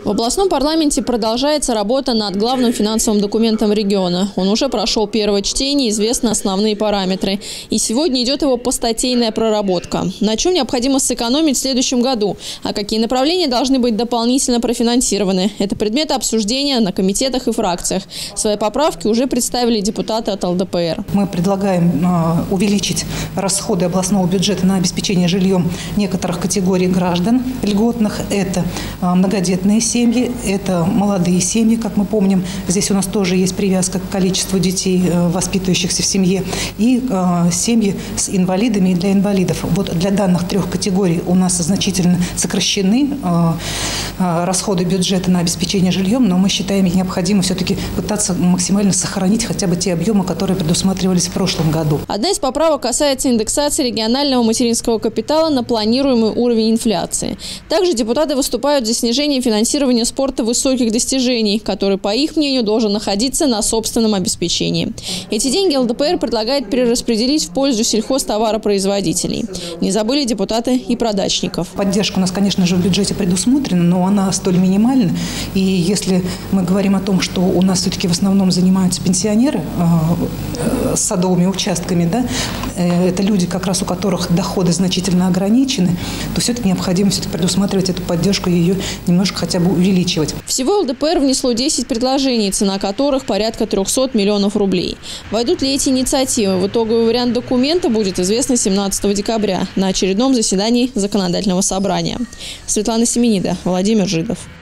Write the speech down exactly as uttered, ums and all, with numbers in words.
В областном парламенте продолжается работа над главным финансовым документом региона. Он уже прошел первое чтение, известны основные параметры. И сегодня идет его постатейная проработка. На чем необходимо сэкономить в следующем году, а какие направления должны быть дополнительно профинансированы. Это предметы обсуждения на комитетах и фракциях. Свои поправки уже представили депутаты от эл дэ пэ эр. Мы предлагаем э, увеличить расходы областного бюджета на обеспечение жильем некоторых категорий граждан льготных. Это э, многодетные семьи. Семьи, это молодые семьи, как мы помним. Здесь у нас тоже есть привязка к количеству детей, воспитывающихся в семье. И э, семьи с инвалидами и для инвалидов. Вот для данных трех категорий у нас значительно сокращены э, э, расходы бюджета на обеспечение жильем, но мы считаем их необходимо все-таки пытаться максимально сохранить хотя бы те объемы, которые предусматривались в прошлом году. Одна из поправок касается индексации регионального материнского капитала на планируемый уровень инфляции. Также депутаты выступают за снижение финансирования спорта высоких достижений, который, по их мнению, должен находиться на собственном обеспечении. Эти деньги эл дэ пэ эр предлагает перераспределить в пользу сельхозтоваропроизводителей. Не забыли депутаты и про дачников. Поддержка у нас, конечно же, в бюджете предусмотрена, но она столь минимальна. И если мы говорим о том, что у нас все-таки в основном занимаются пенсионеры э, с садовыми участками, да, э, это люди, как раз у которых доходы значительно ограничены, то все-таки необходимо все-таки предусматривать эту поддержку и ее немножко хотя бы увеличивать. Всего эл дэ пэ эр внесло десять предложений, цена которых порядка трёхсот миллионов рублей. Войдут ли эти инициативы в итоговый вариант документа, будет известно семнадцатого декабря на очередном заседании законодательного собрания. Светлана Семенида, Владимир Жидов.